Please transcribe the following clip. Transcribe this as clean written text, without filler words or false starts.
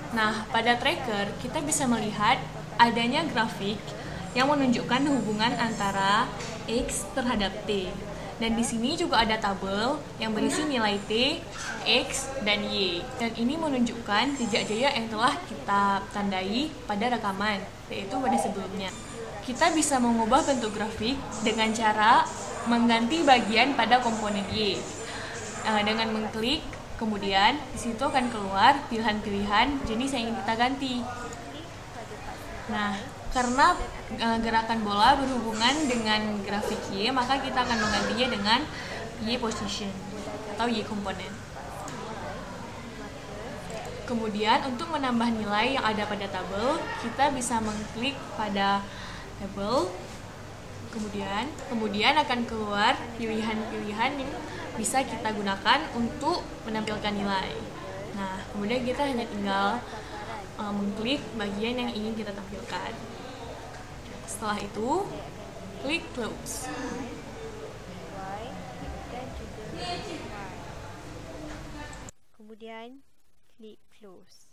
Nah, pada tracker kita bisa melihat adanya grafik yang menunjukkan hubungan antara X terhadap T. Dan di sini juga ada tabel yang berisi nilai T, X, dan Y. Dan ini menunjukkan jejak-jejak yang telah kita tandai pada rekaman, yaitu pada sebelumnya. Kita bisa mengubah bentuk grafik dengan cara mengganti bagian pada komponen Y. Dengan mengklik, kemudian di situ akan keluar pilihan-pilihan jenis yang ingin kita ganti. Nah, karena gerakan bola berhubungan dengan grafik Y, maka kita akan menggantinya dengan Y position atau Y komponen. Kemudian untuk menambah nilai yang ada pada tabel, kita bisa mengklik pada tabel. Kemudian akan keluar pilihan-pilihan yang bisa kita gunakan untuk menampilkan nilai. Nah, kemudian kita hanya tinggal mengklik bagian yang ingin kita tampilkan. Setelah itu, klik close. Kemudian klik close.